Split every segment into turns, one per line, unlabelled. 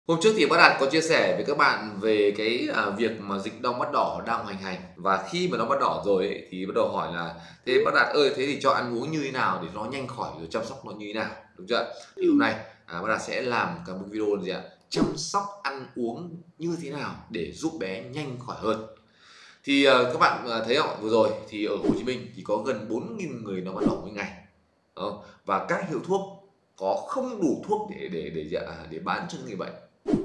Hôm trước thì Bác Đạt có chia sẻ với các bạn về việc mà dịch đau mắt đỏ đang hoành hành, và khi mà đau mắt đỏ rồi ấy, thì bắt đầu hỏi là "Thế Bác Đạt ơi, thế thì cho ăn uống như thế nào để nó nhanh khỏi rồi chăm sóc nó như thế nào?" Đúng chưa? Thì hôm nay, Bác Đạt sẽ làm một video là gì ạ? Chăm sóc ăn uống như thế nào để giúp bé nhanh khỏi hơn. Thì, các bạn, thấy không? Vừa rồi thì ở Hồ Chí Minh thì có gần 4.000 người đau mắt đỏ mỗi ngày, đúng không? Và các hiệu thuốc có không đủ thuốc để bán cho người bệnh.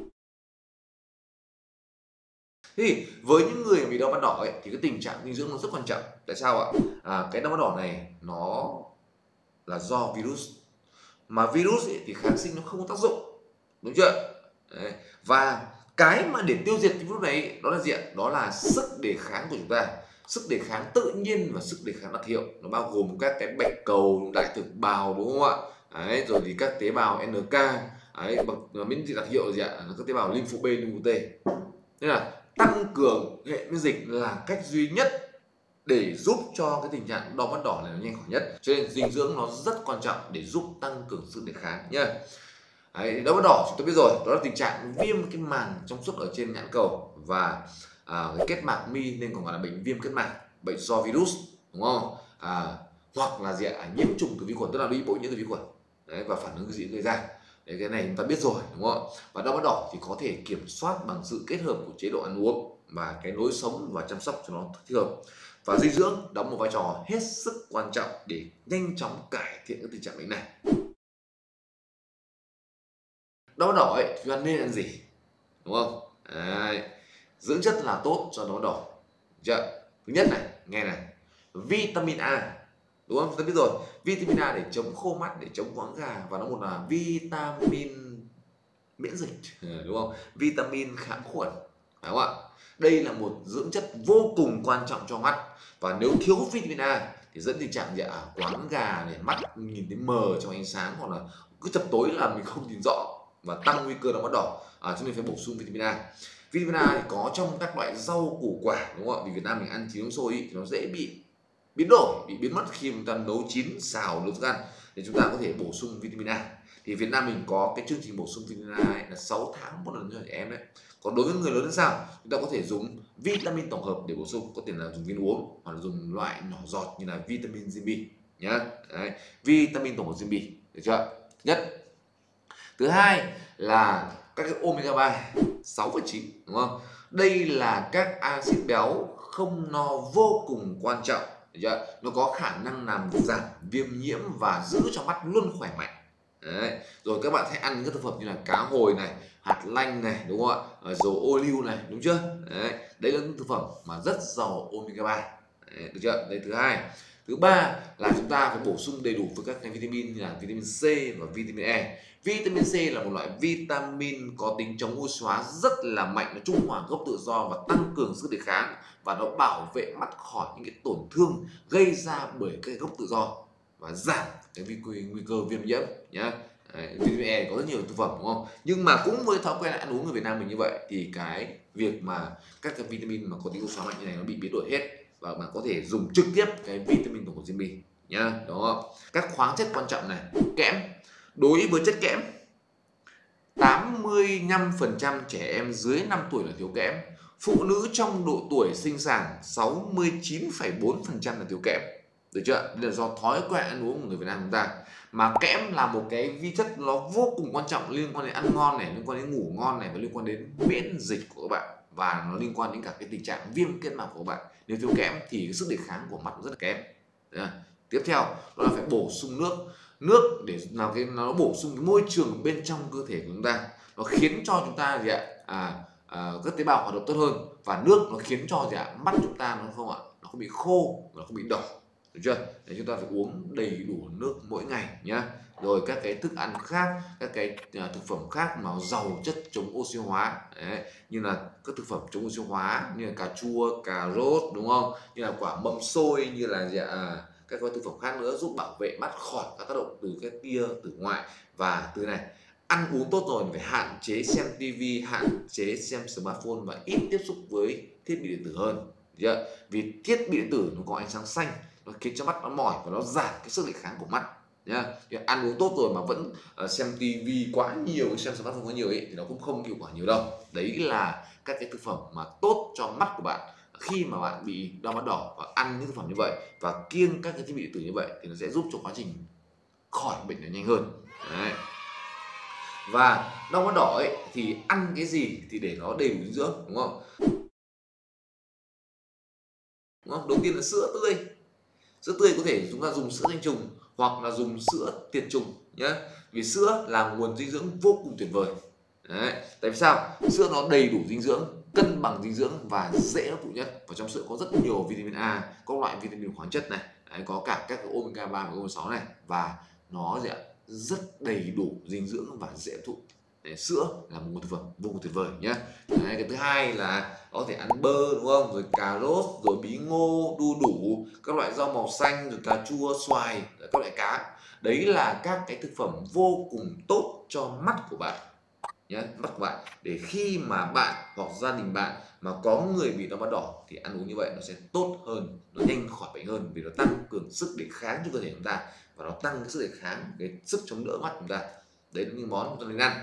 Thế thì với những người bị đau mắt đỏ ấy, thì cái tình trạng dinh dưỡng nó rất quan trọng. Tại sao ạ? Cái đau mắt đỏ này nó là do virus, mà virus ấy thì kháng sinh nó không có tác dụng, đúng chưa? Đấy, và cái mà để tiêu diệt cái virus này ấy, đó là gì ạ? Đó là sức đề kháng của chúng ta, sức đề kháng tự nhiên và sức đề kháng đặc hiệu. Nó bao gồm các cái bạch cầu, đại thực bào, đúng không ạ? Đấy, rồi thì các tế bào NK, đấy, miễn dịch đặc hiệu là gì ạ? Là các tế bào lympho B, lympho T. Nên là tăng cường hệ miễn dịch là cách duy nhất để giúp cho cái tình trạng đau mắt đỏ này nó nhanh khỏi nhất. Cho nên dinh dưỡng nó rất quan trọng để giúp tăng cường sức đề kháng nhá. Đấy, đau mắt đỏ chúng ta biết rồi, đó là tình trạng viêm cái màng trong suốt ở trên nhãn cầu và cái kết mạc mi, nên còn gọi là bệnh viêm kết mạc, bệnh do virus, đúng không? Hoặc là gì ạ? Nhiễm trùng từ vi khuẩn, tức là bị bội nhiễm từ vi khuẩn. Đấy, và phản ứng gì gây ra. Đấy, cái này chúng ta biết rồi, đúng không? Và đau mắt đỏ thì có thể kiểm soát bằng sự kết hợp của chế độ ăn uống và cái lối sống và chăm sóc cho nó thích hợp. Và dinh dưỡng đóng một vai trò hết sức quan trọng để nhanh chóng cải thiện cái tình trạng bệnh này. Đau mắt đỏ ấy, chúng ta nên ăn gì, đúng không? Đấy, dưỡng chất là tốt cho đau mắt đỏ, được chưa? Thứ nhất này, nghe này, vitamin A, đúng không? Chúng ta biết rồi, vitamin A để chống khô mắt, để chống quáng gà, và nó một là vitamin miễn dịch, đúng không? Vitamin kháng khuẩn, phải không ạ? Đây là một dưỡng chất vô cùng quan trọng cho mắt, và nếu thiếu vitamin A thì dẫn tình trạng gì ạ? Quáng gà này, mắt nhìn thấy mờ trong ánh sáng, hoặc là cứ chập tối là mình không nhìn rõ và tăng nguy cơ đau mắt đỏ. Cho nên phải bổ sung vitamin A. Vitamin A thì có trong các loại rau củ quả, đúng không ạ? Vì Việt Nam mình ăn chín uống sôi thì nó dễ bị biến đổi, bị biến mất khi chúng ta nấu chín, xào, nấu thức ăn, thì chúng ta có thể bổ sung vitamin A. Thì Việt Nam mình có cái chương trình bổ sung vitamin A ấy là 6 tháng một lần cho trẻ em đấy. Còn đối với người lớn thì sao? Chúng ta có thể dùng vitamin tổng hợp để bổ sung, có thể là dùng viên uống hoặc là dùng loại nhỏ giọt như là vitamin Zimbi nhá. Đấy, vitamin tổng hợp Zimbi, được chưa? Nhất. Thứ hai là các cái omega 3, 6 và 9, đúng không? Đây là các axit béo không no vô cùng quan trọng, được chưa? Nó có khả năng làm giảm viêm nhiễm và giữ cho mắt luôn khỏe mạnh. Đấy. Rồi các bạn hãy ăn các thực phẩm như là cá hồi này, hạt lanh này, đúng không ạ? Dầu ô liu này, đúng chưa? Đấy là những thực phẩm mà rất giàu omega 3. Đấy, được chưa? Đây thứ hai. Thứ ba là chúng ta phải bổ sung đầy đủ với các cái vitamin như là vitamin C và vitamin E. Vitamin C là một loại vitamin có tính chống oxy hóa rất là mạnh, nó trung hòa gốc tự do và tăng cường sức đề kháng, và nó bảo vệ mắt khỏi những cái tổn thương gây ra bởi cái gốc tự do và giảm cái nguy cơ viêm nhiễm nhá. Đấy, vitamin E có rất nhiều thực phẩm, đúng không? Nhưng mà cũng với thói quen ăn uống người Việt Nam mình như vậy thì cái việc mà các cái vitamin mà có tính oxy hóa mạnh như này nó bị biến đổi hết, và bạn có thể dùng trực tiếp cái vitamin tổng hợp Zimbi nhá, đúng không? Các khoáng chất quan trọng này, kẽm. Đối với chất kẽm, 85% trẻ em dưới 5 tuổi là thiếu kẽm. Phụ nữ trong độ tuổi sinh sản 69,4% là thiếu kẽm. Được chưa? Đây là do thói quen ăn uống của người Việt Nam chúng ta. Mà kẽm là một cái vi chất nó vô cùng quan trọng, liên quan đến ăn ngon này, liên quan đến ngủ ngon này, và liên quan đến miễn dịch của các bạn, và nó liên quan đến cả cái tình trạng viêm kết mạc của các bạn. Nếu thiếu kẽm thì cái sức đề kháng của mắt rất là kém. Tiếp theo đó là phải bổ sung nước. Nước để làm cái nó bổ sung cái môi trường bên trong cơ thể của chúng ta, nó khiến cho chúng ta gì ạ? Các tế bào hoạt động tốt hơn, và nước nó khiến cho gì ạ? Mắt chúng ta nó không bị khô, nó không bị đỏ, được chưa? Để chúng ta phải uống đầy đủ nước mỗi ngày nhá. Rồi các cái thức ăn khác, các cái thực phẩm khác mà giàu chất chống oxy hóa, đấy, như là các thực phẩm chống oxy hóa như là cà chua, cà rốt, đúng không? Như là quả mâm xôi, như là gì ạ? Các cái thực phẩm khác nữa giúp bảo vệ mắt khỏi các tác động từ cái tia tử ngoại. Và từ này, ăn uống tốt rồi phải hạn chế xem tivi, hạn chế xem smartphone và ít tiếp xúc với thiết bị điện tử hơn. Được chưa? Vì thiết bị điện tử nó có ánh sáng xanh, nó khiến cho mắt nó mỏi và nó giảm cái sức đề kháng của mắt. nhá. Ăn uống tốt rồi mà vẫn xem tivi quá nhiều, xem smartphone quá nhiều ấy thì nó cũng không hiệu quả nhiều đâu. Đấy là các cái thực phẩm mà tốt cho mắt của bạn. Khi mà bạn bị đau mắt đỏ và ăn những thực phẩm như vậy và kiêng các cái thiết bị điện tử như vậy thì nó sẽ giúp cho quá trình khỏi bệnh nó nhanh hơn. Đấy. Và đau mắt đỏ ấy thì ăn cái gì thì để nó đầy đủ dinh dưỡng, đúng không? Đúng không? Đầu tiên là sữa tươi. Sữa tươi có thể chúng ta dùng sữa thanh trùng hoặc là dùng sữa tiệt trùng nhé. Vì sữa là nguồn dinh dưỡng vô cùng tuyệt vời. Đấy. Tại vì sao? Sữa nó đầy đủ dinh dưỡng, cân bằng dinh dưỡng và dễ hấp thụ nhất. Và trong sữa có rất nhiều vitamin A, các loại vitamin khoáng chất này, đấy, có cả các cái omega 3 và omega 6 này, và nó gì ạ? Rất đầy đủ dinh dưỡng và dễ hấp thụ. Đấy, sữa là một nguồn thực phẩm vô cùng tuyệt vời nhé. Đấy, cái thứ hai là có thể ăn bơ, đúng không? Rồi cà rốt, rồi bí ngô, đu đủ, các loại rau màu xanh, rồi cà chua, xoài, rồi các loại cá. Đấy là các cái thực phẩm vô cùng tốt cho mắt của bạn nhé, mắt của bạn, để khi mà bạn hoặc gia đình bạn mà có người bị đau mắt đỏ thì ăn uống như vậy nó sẽ tốt hơn, nó nhanh khỏi bệnh hơn, vì nó tăng cường sức đề kháng cho cơ thể chúng ta và nó tăng cái sức đề kháng, cái sức chống đỡ mắt chúng ta. Đấy là những món chúng ta nên ăn.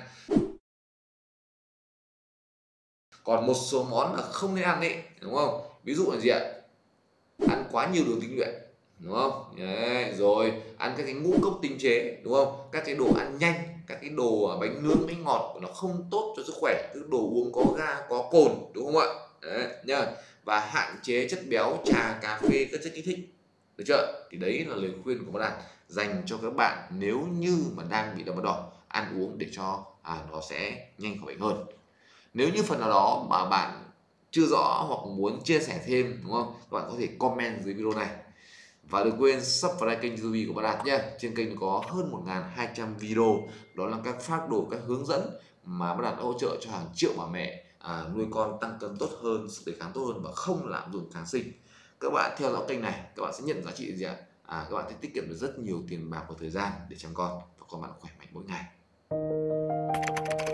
Còn một số món là không nên ăn ấy, đúng không? Ví dụ là gì ạ? Ăn quá nhiều đường tinh luyện, đúng không? Đấy, rồi ăn các cái ngũ cốc tinh chế, đúng không? Các cái đồ ăn nhanh, các cái đồ bánh nướng, bánh ngọt nó không tốt cho sức khỏe, các đồ uống có ga, có cồn, đúng không ạ? Đấy nhá. Và hạn chế chất béo, trà, cà phê, các chất kích thích. Được chưa? Thì đấy là lời khuyên của Bác Đạt dành cho các bạn nếu như mà đang bị đau mắt đỏ, ăn uống để cho nó sẽ nhanh khỏi bệnh hơn. Nếu như phần nào đó mà bạn chưa rõ hoặc muốn chia sẻ thêm, đúng không? Các bạn có thể comment dưới video này. Và đừng quên subscribe kênh YouTube của Bác Đạt nhé. Trên kênh có hơn 1.200 video, đó là các phác đồ, các hướng dẫn mà Bác Đạt đã hỗ trợ cho hàng triệu bà mẹ nuôi con tăng cân tốt hơn, sức đề kháng tốt hơn và không lạm dụng kháng sinh. Các bạn theo dõi kênh này, các bạn sẽ nhận giá trị gì ạ? Các bạn sẽ tiết kiệm được rất nhiều tiền bạc và thời gian để chăm con và con bạn khỏe mạnh mỗi ngày.